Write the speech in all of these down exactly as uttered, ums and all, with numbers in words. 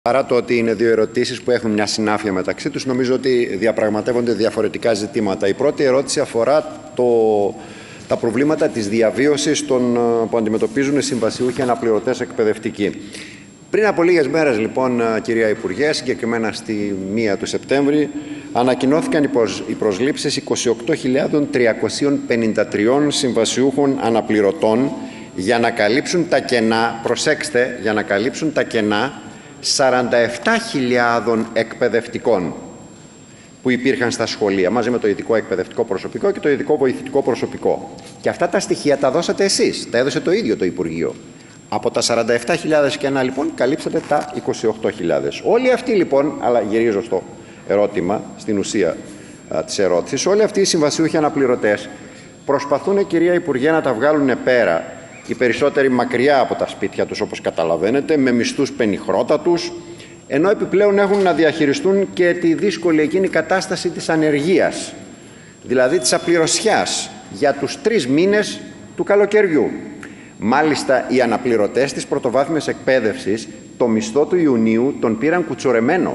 Παρά το ότι είναι δύο ερωτήσεις που έχουν μια συνάφεια μεταξύ τους, νομίζω ότι διαπραγματεύονται διαφορετικά ζητήματα. Η πρώτη ερώτηση αφορά το, τα προβλήματα της διαβίωσης των, που αντιμετωπίζουν οι συμβασιούχοι αναπληρωτές εκπαιδευτικοί. Πριν από λίγες μέρες, λοιπόν, κυρία Υπουργέ, συγκεκριμένα στη μία του Σεπτέμβρη, ανακοινώθηκαν οι προσλήψεις είκοσι οκτώ χιλιάδες τριακόσιων πενήντα τριών συμβασιούχων αναπληρωτών για να καλύψουν τα κενά, προσέξτε, για να καλύψουν τα κενά σαράντα επτά χιλιάδες εκπαιδευτικών που υπήρχαν στα σχολεία, μαζί με το ειδικό εκπαιδευτικό προσωπικό και το ειδικό βοηθητικό προσωπικό. Και αυτά τα στοιχεία τα δώσατε εσείς, τα έδωσε το ίδιο το Υπουργείο. Από τα σαράντα επτά χιλιάδες κενά, λοιπόν, καλύψατε τα είκοσι οκτώ χιλιάδες. Όλοι αυτοί, λοιπόν, αλλά γυρίζω στο ερώτημα, στην ουσία α, της ερώτησης, όλοι αυτοί οι συμβασιούχοι αναπληρωτές προσπαθούν, κυρία Υπουργέ, να τα βγάλουν πέρα, οι περισσότεροι μακριά από τα σπίτια τους, όπως καταλαβαίνετε, με μισθούς πενιχρότατους, ενώ επιπλέον έχουν να διαχειριστούν και τη δύσκολη εκείνη κατάσταση της ανεργίας, δηλαδή της απληρωσιάς, για τους τρεις μήνες του καλοκαιριού. Μάλιστα, οι αναπληρωτές της πρωτοβάθμιας εκπαίδευσης το μισθό του Ιουνίου τον πήραν κουτσορεμένο.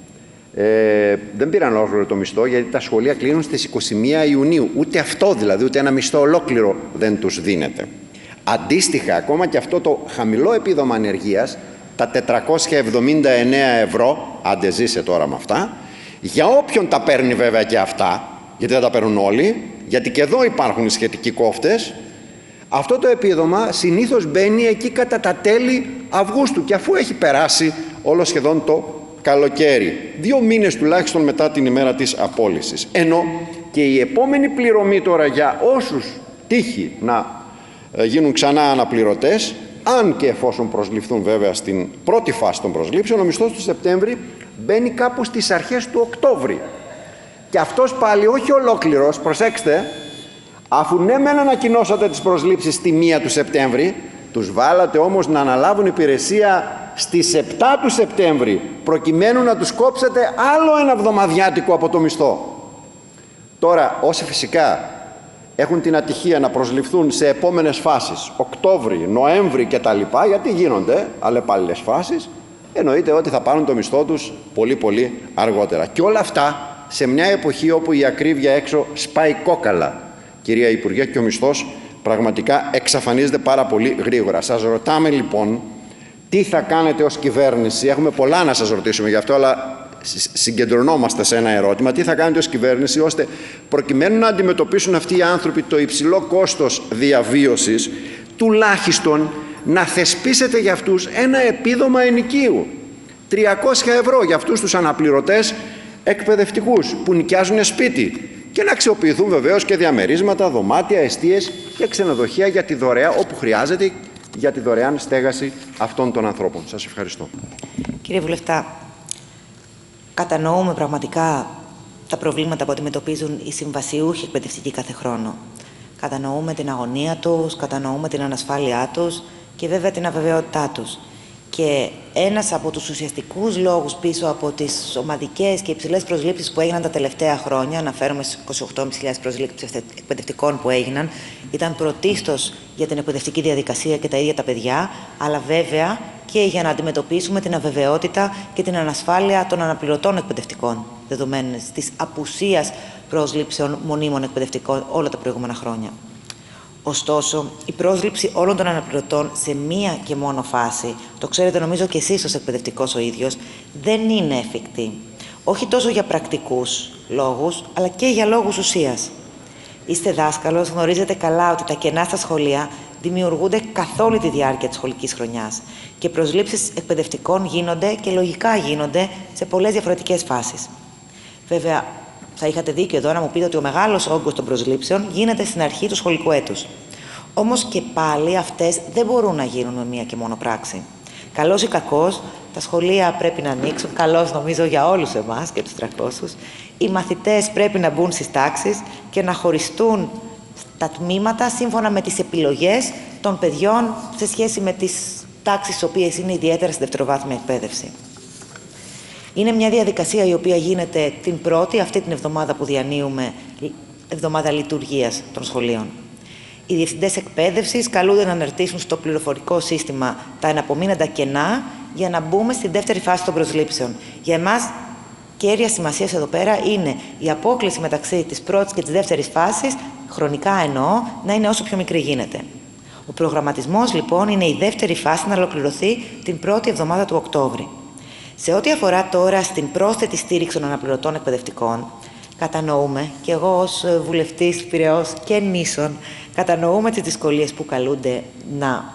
Ε, δεν πήραν ολόκληρο το μισθό, γιατί τα σχολεία κλείνουν στις είκοσι μία Ιουνίου. Ούτε αυτό, δηλαδή, ούτε ένα μισθό ολόκληρο δεν τους δίνεται. Αντίστοιχα, ακόμα και αυτό το χαμηλό επίδομα ανεργίας, τα τετρακόσια εβδομήντα εννέα ευρώ, άντε ζήσε τώρα με αυτά, για όποιον τα παίρνει βέβαια και αυτά, γιατί δεν τα παίρνουν όλοι, γιατί και εδώ υπάρχουν σχετικοί κόφτες, αυτό το επίδομα συνήθως μπαίνει εκεί κατά τα τέλη Αυγούστου, και αφού έχει περάσει όλο σχεδόν το καλοκαίρι, δύο μήνες τουλάχιστον μετά την ημέρα της απόλυσης. Ενώ και η επόμενη πληρωμή τώρα για όσους τύχει να γίνουν ξανά αναπληρωτές, αν και εφόσον προσληφθούν βέβαια στην πρώτη φάση των προσλήψεων, ο μισθός του Σεπτέμβρη μπαίνει κάπου στις αρχές του Οκτώβρη. Και αυτός πάλι όχι ολόκληρος, προσέξτε, αφού ναι μεν ανακοινώσατε τις προσλήψεις στη μία του Σεπτέμβρη, τους βάλατε όμως να αναλάβουν υπηρεσία στις επτά του Σεπτέμβρη, προκειμένου να τους κόψετε άλλο ένα εβδομαδιάτικο από το μισθό. Τώρα, όσοι φυσικά έχουν την ατυχία να προσληφθούν σε επόμενες φάσεις, Οκτώβρη, Νοέμβρη κτλ., γιατί γίνονται αλλεπάλληλες φάσεις, εννοείται ότι θα πάρουν το μισθό τους πολύ πολύ αργότερα. Και όλα αυτά σε μια εποχή όπου η ακρίβεια έξω σπάει κόκαλα, κυρία Υπουργέ, και ο μισθός πραγματικά εξαφανίζεται πάρα πολύ γρήγορα. Σας ρωτάμε, λοιπόν, τι θα κάνετε ως κυβέρνηση, έχουμε πολλά να σας ρωτήσουμε γι' αυτό, αλλά συγκεντρωνόμαστε σε ένα ερώτημα: τι θα κάνετε ως κυβέρνηση ώστε προκειμένου να αντιμετωπίσουν αυτοί οι άνθρωποι το υψηλό κόστος διαβίωσης, τουλάχιστον να θεσπίσετε για αυτούς ένα επίδομα ενοικίου τριακόσια ευρώ για αυτούς τους αναπληρωτές εκπαιδευτικούς που νοικιάζουν σπίτι, και να αξιοποιηθούν βεβαίως και διαμερίσματα, δωμάτια, εστίες και ξενοδοχεία για τη δωρεά, όπου χρειάζεται, για τη δωρεάν στέγαση αυτών των ανθρώπων. Σας ευχαριστώ. Κύριε Βουλευτά, κατανοούμε πραγματικά τα προβλήματα που αντιμετωπίζουν οι συμβασιούχοι εκπαιδευτικοί κάθε χρόνο. Κατανοούμε την αγωνία τους, κατανοούμε την ανασφάλειά τους και βέβαια την αβεβαιότητά τους. Και ένας από τους ουσιαστικούς λόγους πίσω από τις ομαδικές και υψηλές προσλήψεις που έγιναν τα τελευταία χρόνια, αναφέρομαι στις είκοσι οκτώ χιλιάδες προσλήψεις εκπαιδευτικών που έγιναν, ήταν πρωτίστως για την εκπαιδευτική διαδικασία και τα ίδια τα παιδιά, αλλά βέβαια και για να αντιμετωπίσουμε την αβεβαιότητα και την ανασφάλεια των αναπληρωτών εκπαιδευτικών, δεδομένης της απουσίας πρόσληψεων μονίμων εκπαιδευτικών όλα τα προηγούμενα χρόνια. Ωστόσο, η πρόσληψη όλων των αναπληρωτών σε μία και μόνο φάση, το ξέρετε νομίζω και εσείς ως εκπαιδευτικός ο ίδιος, δεν είναι εφικτή. Όχι τόσο για πρακτικούς λόγους, αλλά και για λόγους ουσίας. Είστε δάσκαλος, γνωρίζετε καλά ότι τα κενά στα σχολεία δημιουργούνται καθ' όλη τη διάρκεια της σχολικής χρονιάς και προσλήψεις εκπαιδευτικών γίνονται και λογικά γίνονται σε πολλές διαφορετικές φάσεις. Βέβαια, θα είχατε δίκιο εδώ να μου πείτε ότι ο μεγάλος όγκος των προσλήψεων γίνεται στην αρχή του σχολικού έτους. Όμως και πάλι αυτές δεν μπορούν να γίνουν με μία και μόνο πράξη. Καλώς ή κακώς, τα σχολεία πρέπει να ανοίξουν, καλώς νομίζω για όλους εμάς και τους τριακόσιους. Οι μαθητές πρέπει να μπουν στις τάξεις και να χωριστούν τα τμήματα σύμφωνα με τις επιλογές των παιδιών σε σχέση με τις τάξεις, οι οποίες είναι ιδιαίτερα στη δευτεροβάθμια εκπαίδευση. Είναι μια διαδικασία η οποία γίνεται την πρώτη, αυτή την εβδομάδα που διανύουμε, εβδομάδα λειτουργίας των σχολείων. Οι διευθυντές εκπαίδευσης καλούνται να αναρτήσουν στο πληροφορικό σύστημα τα εναπομείναντα κενά για να μπούμε στη δεύτερη φάση των προσλήψεων. Για εμάς, κέρια σημασία εδώ πέρα είναι η απόκλιση μεταξύ της πρώτης και της δεύτερης φάσης, χρονικά εννοώ, να είναι όσο πιο μικρή γίνεται. Ο προγραμματισμός, λοιπόν, είναι η δεύτερη φάση να ολοκληρωθεί την πρώτη εβδομάδα του Οκτώβρη. Σε ό,τι αφορά τώρα στην πρόσθετη στήριξη των αναπληρωτών εκπαιδευτικών, κατανοούμε, και εγώ ως βουλευτής Πειραιώς και νήσων, κατανοούμε τις δυσκολίες που καλούνται να,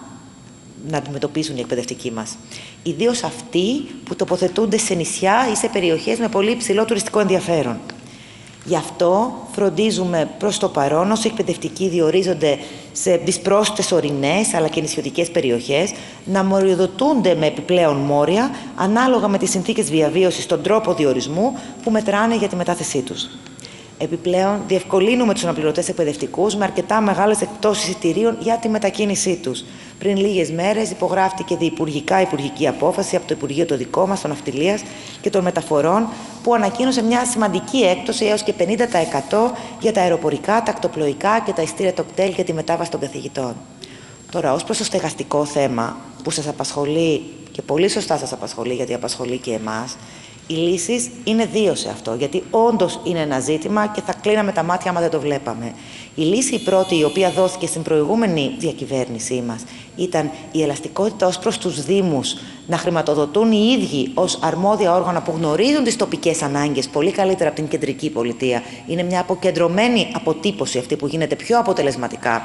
να αντιμετωπίσουν οι εκπαιδευτικοί μας. Ιδίως αυτοί που τοποθετούνται σε νησιά ή σε περιοχές με πολύ υψηλό τουριστικό ενδιαφέρον. Γι' αυτό φροντίζουμε προς το παρόν, όσο οι εκπαιδευτικοί διορίζονται σε δυσπρόσιτες ορεινές αλλά και νησιωτικές περιοχές, να μοριοδοτούνται με επιπλέον μόρια ανάλογα με τις συνθήκες διαβίωσης, τον τρόπο διορισμού που μετράνε για τη μετάθεσή τους. Επιπλέον, διευκολύνουμε τους αναπληρωτές εκπαιδευτικούς με αρκετά μεγάλες εκπτώσεις εισιτηρίων για τη μετακίνησή τους. Πριν λίγες μέρες υπογράφτηκε διυπουργικά υπουργική απόφαση από το Υπουργείο το δικό μας, των Ναυτιλίας και των Μεταφορών, που ανακοίνωσε μια σημαντική έκπτωση έως και πενήντα τοις εκατό για τα αεροπορικά, τα ακτοπλοϊκά και τα ειστήρια τοκτέλ για τη μετάβαση των καθηγητών. Τώρα, ως προς το στεγαστικό θέμα που σας απασχολεί και πολύ σωστά σας απασχολεί, γιατί απασχολεί και εμάς, οι λύσεις είναι δύο σε αυτό, γιατί όντως είναι ένα ζήτημα και θα κλείναμε τα μάτια άμα δεν το βλέπαμε. Η λύση η πρώτη, η οποία δόθηκε στην προηγούμενη διακυβέρνησή μας, ήταν η ελαστικότητα ως προς τους Δήμους να χρηματοδοτούν οι ίδιοι ως αρμόδια όργανα που γνωρίζουν τις τοπικές ανάγκες πολύ καλύτερα από την κεντρική πολιτεία. Είναι μια αποκεντρωμένη αποτύπωση αυτή που γίνεται πιο αποτελεσματικά.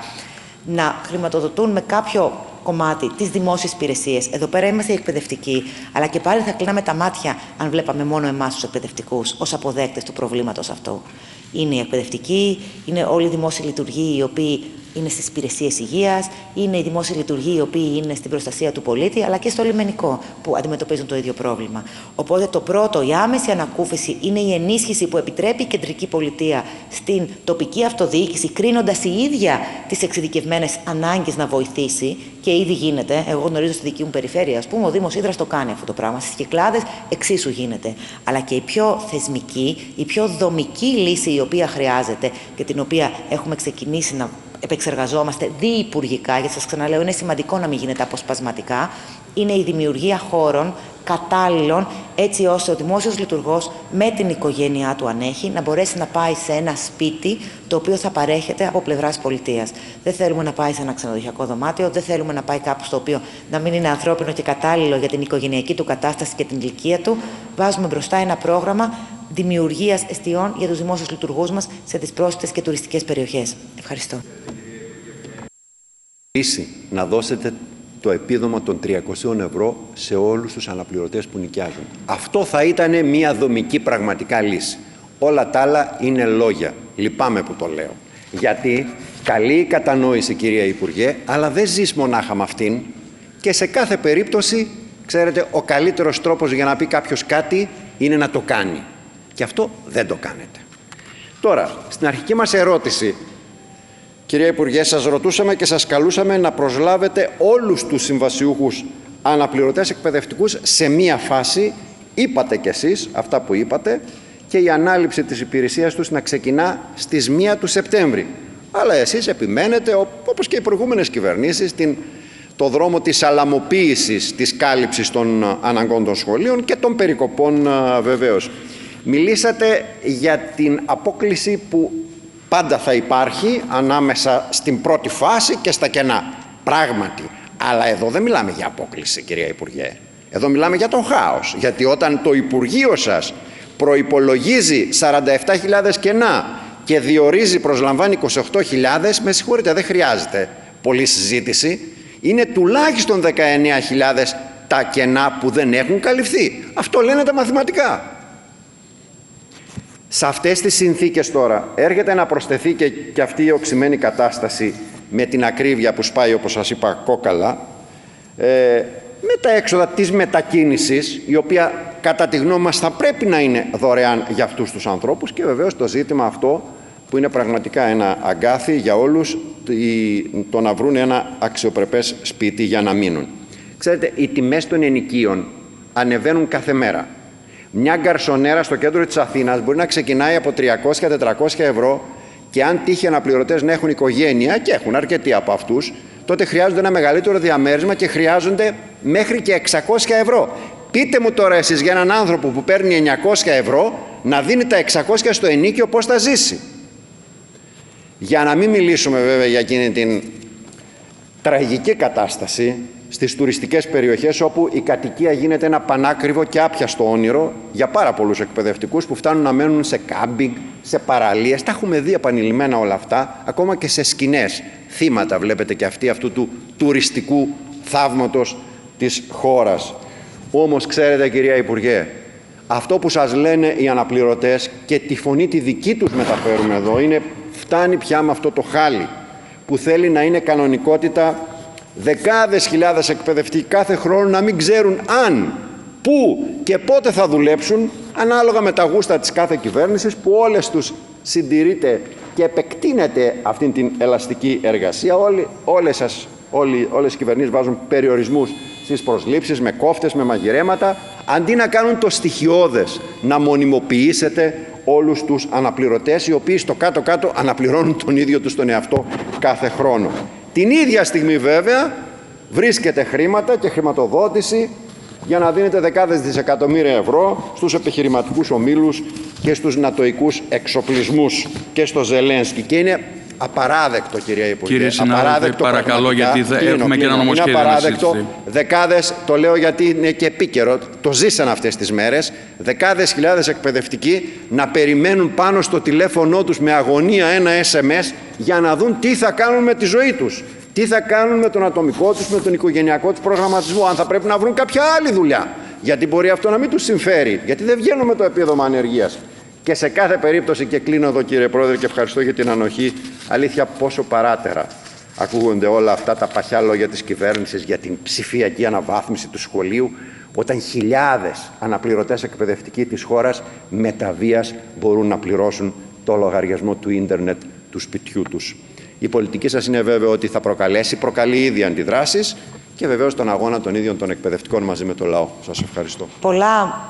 Να χρηματοδοτούν με κάποιο κομμάτι τις δημόσιες υπηρεσίες. Εδώ πέρα είμαστε οι εκπαιδευτικοί, αλλά και πάλι θα κλείναμε τα μάτια αν βλέπαμε μόνο εμάς τους εκπαιδευτικούς ως αποδέκτες του προβλήματος αυτού. Είναι οι εκπαιδευτικοί, είναι όλοι οι δημόσιοι λειτουργοί οι οποίοι είναι στις υπηρεσίες υγείας, είναι οι δημόσιοι λειτουργοί οι οποίοι είναι στην προστασία του πολίτη, αλλά και στο λιμενικό που αντιμετωπίζουν το ίδιο πρόβλημα. Οπότε το πρώτο, η άμεση ανακούφιση, είναι η ενίσχυση που επιτρέπει η κεντρική πολιτεία στην τοπική αυτοδιοίκηση, κρίνοντας η ίδια τις εξειδικευμένες ανάγκες να βοηθήσει, και ήδη γίνεται. Εγώ γνωρίζω στη δική μου περιφέρεια, ας πούμε, ο Δήμος Ύδρας το κάνει αυτό το πράγμα. Στις Κυκλάδες εξίσου γίνεται. Αλλά και η πιο θεσμική, η πιο δομική λύση η οποία χρειάζεται και την οποία έχουμε ξεκινήσει να επεξεργαζόμαστε διυπουργικά, γιατί σας ξαναλέω είναι σημαντικό να μην γίνεται αποσπασματικά, είναι η δημιουργία χώρων κατάλληλων, έτσι ώστε ο δημόσιος λειτουργός με την οικογένειά του, αν έχει, να μπορέσει να πάει σε ένα σπίτι το οποίο θα παρέχεται από πλευράς πολιτείας. Δεν θέλουμε να πάει σε ένα ξενοδοχειακό δωμάτιο, δεν θέλουμε να πάει κάπου στο οποίο να μην είναι ανθρώπινο και κατάλληλο για την οικογενειακή του κατάσταση και την ηλικία του. Βάζουμε μπροστά ένα πρόγραμμα δημιουργίας εστιών για τους δημόσιους λειτουργούς μας σε δυσπρόσιτες και τουριστικές περιοχές. Ευχαριστώ. Να δώσετε το επίδομα των τριακοσίων ευρώ σε όλους τους αναπληρωτές που νοικιάζουν. Αυτό θα ήταν μια δομική πραγματικά λύση. Όλα τα άλλα είναι λόγια. Λυπάμαι που το λέω. Γιατί καλή η κατανόηση, κυρία Υπουργέ, αλλά δεν ζεις μονάχα με αυτήν και σε κάθε περίπτωση, ξέρετε, ο καλύτερος τρόπος για να πει κάποιος κάτι είναι να το κάνει. Και αυτό δεν το κάνετε. Τώρα, στην αρχική μας ερώτηση, κυρία Υπουργέ, σας ρωτούσαμε και σας καλούσαμε να προσλάβετε όλους τους συμβασιούχους αναπληρωτές εκπαιδευτικούς σε μία φάση. Είπατε κι εσείς αυτά που είπατε και η ανάληψη της υπηρεσίας τους να ξεκινά στις μία του Σεπτέμβρη. Αλλά εσείς επιμένετε, όπως και οι προηγούμενες κυβερνήσεις, την, το δρόμο της αλαμοποίησης της κάλυψης των αναγκών των σχολείων και των περικοπών βεβαίως. Μιλήσατε για την απόκλιση που πάντα θα υπάρχει ανάμεσα στην πρώτη φάση και στα κενά. Πράγματι. Αλλά εδώ δεν μιλάμε για απόκλιση, κυρία Υπουργέ. Εδώ μιλάμε για τον χάος. Γιατί όταν το Υπουργείο σας προϋπολογίζει σαράντα επτά χιλιάδες κενά και διορίζει, προσλαμβάνει είκοσι οκτώ χιλιάδες, με συγχωρείτε, δεν χρειάζεται πολλή συζήτηση. Είναι τουλάχιστον δεκαεννέα χιλιάδες τα κενά που δεν έχουν καλυφθεί. Αυτό λένε τα μαθηματικά. Σε αυτές τις συνθήκες τώρα έρχεται να προσθεθεί και, και αυτή η οξυμένη κατάσταση με την ακρίβεια που σπάει, όπως σας είπα, κόκαλα, ε, με τα έξοδα της μετακίνησης, η οποία κατά τη γνώμη μας θα πρέπει να είναι δωρεάν για αυτούς τους ανθρώπους, και βεβαίως το ζήτημα αυτό που είναι πραγματικά ένα αγκάθι για όλους, το να βρουν ένα αξιοπρεπές σπίτι για να μείνουν. Ξέρετε, οι τιμές των ενοικίων ανεβαίνουν κάθε μέρα. Μια γκαρσονέρα στο κέντρο της Αθήνας μπορεί να ξεκινάει από τριακόσια με τετρακόσια ευρώ και αν τύχει αναπληρωτές να έχουν οικογένεια, και έχουν αρκετοί από αυτούς, τότε χρειάζονται ένα μεγαλύτερο διαμέρισμα και χρειάζονται μέχρι και εξακόσια ευρώ. Πείτε μου τώρα εσείς για έναν άνθρωπο που παίρνει εννιακόσια ευρώ να δίνει τα εξακόσια στο ενοίκιο, πώς θα ζήσει. Για να μην μιλήσουμε βέβαια για εκείνη την τραγική κατάσταση στις τουριστικές περιοχές, όπου η κατοικία γίνεται ένα πανάκριβο και άπιαστο όνειρο για πάρα πολλούς εκπαιδευτικούς που φτάνουν να μένουν σε κάμπινγκ, σε παραλίες. Τα έχουμε δει επανειλημμένα όλα αυτά, ακόμα και σε σκηνές. Θύματα βλέπετε και αυτοί αυτού του τουριστικού θαύματος της χώρας. Όμως ξέρετε, κυρία Υπουργέ, αυτό που σας λένε οι αναπληρωτές και τη φωνή τη δική τους μεταφέρουμε εδώ είναι φτάνει πια με αυτό το χάλι που θέλει να είναι κανονικότητα. Δεκάδες χιλιάδες εκπαιδευτικοί κάθε χρόνο να μην ξέρουν αν, πού και πότε θα δουλέψουν, ανάλογα με τα γούστα της κάθε κυβέρνησης, που όλες τους συντηρείται και επεκτείνεται αυτήν την ελαστική εργασία. Όλοι, όλες, σας, όλοι, όλες οι κυβερνήσεις βάζουν περιορισμούς στις προσλήψεις, με κόφτες, με μαγειρέματα, αντί να κάνουν το στοιχειώδες, να μονιμοποιήσετε όλους τους αναπληρωτές, οι οποίοι στο κάτω-κάτω αναπληρώνουν τον ίδιο τους τον εαυτό κάθε χρόνο. Την ίδια στιγμή βέβαια βρίσκεται χρήματα και χρηματοδότηση για να δίνετε δεκάδες δισεκατομμύρια ευρώ στους επιχειρηματικούς ομίλους και στους νατοικούς εξοπλισμούς και στο Ζελένσκι. Και είναι απαράδεκτο, κυρία Υπουργέ. Κύριε συνάδελφε, παρακαλώ, γιατί θα κλείνω, έχουμε κλείνω. και ένα νομοσχέδιο. Είναι απαράδεκτο. Δεκάδες, το λέω γιατί είναι και επίκαιρο, το ζήσαν αυτές τις μέρες, δεκάδες χιλιάδες εκπαιδευτικοί να περιμένουν πάνω στο τηλέφωνό τους με αγωνία ένα ες εμ ες για να δουν τι θα κάνουν με τη ζωή τους. Τι θα κάνουν με τον ατομικό τους, με τον οικογενειακό τους προγραμματισμό, αν θα πρέπει να βρουν κάποια άλλη δουλειά. Γιατί μπορεί αυτό να μην τους συμφέρει, γιατί δεν βγαίνουν με το επίδομα ανεργίας. Και σε κάθε περίπτωση, και κλείνω εδώ κύριε Πρόεδρε και ευχαριστώ για την ανοχή, αλήθεια πόσο παράτερα ακούγονται όλα αυτά τα παχιά λόγια της κυβέρνησης για την ψηφιακή αναβάθμιση του σχολείου, όταν χιλιάδες αναπληρωτές εκπαιδευτικοί της χώρας με τα βίας μπορούν να πληρώσουν το λογαριασμό του ίντερνετ του σπιτιού τους. Η πολιτική σας είναι βέβαιο ότι θα προκαλέσει, προκαλεί ήδη αντιδράσεις και βεβαίως τον αγώνα των ίδιων των εκπαιδευτικών μαζί με το λαό. Σας ευχαριστώ. Πολλά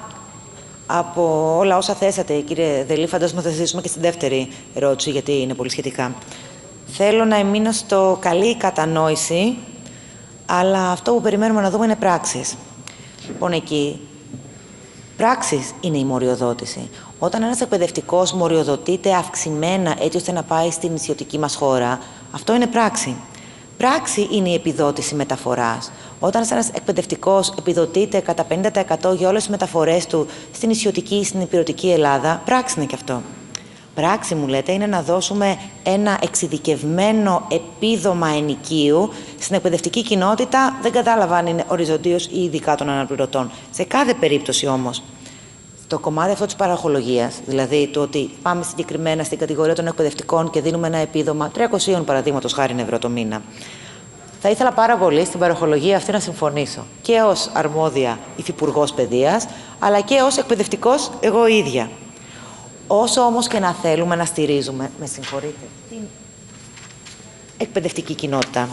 από όλα όσα θέσατε, κύριε Δελή, φαντάζομαι θα συζητήσουμε και στην δεύτερη ερώτηση, γιατί είναι πολύ σχετικά. Θέλω να εμείνω στο καλή κατανόηση, αλλά αυτό που περιμένουμε να δούμε είναι πράξεις. Λοιπόν, εκεί, πράξεις είναι η μοριοδότηση. Όταν ένας εκπαιδευτικός μοριοδοτείται αυξημένα έτσι ώστε να πάει στην νησιωτική μας χώρα, αυτό είναι πράξη. Πράξη είναι η επιδότηση μεταφοράς. Όταν ένας εκπαιδευτικός επιδοτείται κατά πενήντα τοις εκατό για όλες τις μεταφορές του στην νησιωτική ή στην ηπειρωτική Ελλάδα, πράξη είναι και αυτό. Πράξη, μου λέτε, είναι να δώσουμε ένα εξειδικευμένο επίδομα ενοικίου στην εκπαιδευτική κοινότητα. Δεν κατάλαβα αν είναι οριζοντίως ή ειδικά των αναπληρωτών. Σε κάθε περίπτωση όμως, το κομμάτι αυτό της παραχολογίας, δηλαδή το ότι πάμε συγκεκριμένα στην κατηγορία των εκπαιδευτικών και δίνουμε ένα επίδομα τριακόσια παραδείγματος χάριν ευρώ το μήνα. Θα ήθελα πάρα πολύ στην παραχολογία αυτή να συμφωνήσω και ως αρμόδια υφυπουργός παιδείας, αλλά και ως εκπαιδευτικός εγώ ίδια. Όσο όμως και να θέλουμε να στηρίζουμε, με συγχωρείτε, την εκπαιδευτική κοινότητα,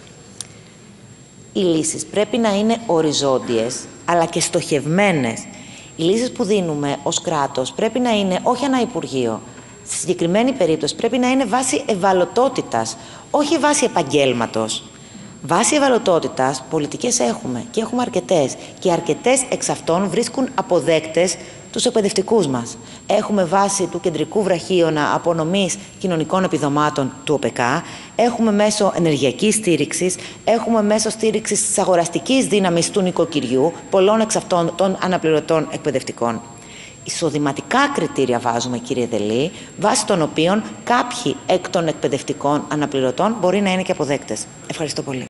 οι λύσεις πρέπει να είναι οριζόντιες, αλλά και στοχευμένες. Οι λύσεις που δίνουμε ως κράτος πρέπει να είναι όχι ένα Υπουργείο. Στη συγκεκριμένη περίπτωση πρέπει να είναι βάση ευαλωτότητας, όχι βάση επαγγέλματος. Βάση ευαλωτότητας πολιτικές έχουμε και έχουμε αρκετές και αρκετές εξ αυτών βρίσκουν αποδέκτες τους εκπαιδευτικούς μας. Έχουμε βάση του κεντρικού βραχίωνα απονομής κοινωνικών επιδομάτων του ΟΠΕΚΑ, έχουμε μέσω ενεργειακής στήριξης, έχουμε μέσω στήριξης της αγοραστικής δύναμης του νοικοκυριού, πολλών εξ αυτών των αναπληρωτών εκπαιδευτικών. Εισοδηματικά κριτήρια βάζουμε, κύριε Δελή, βάσει των οποίων κάποιοι εκ των εκπαιδευτικών αναπληρωτών μπορεί να είναι και αποδέκτες. Ευχαριστώ πολύ.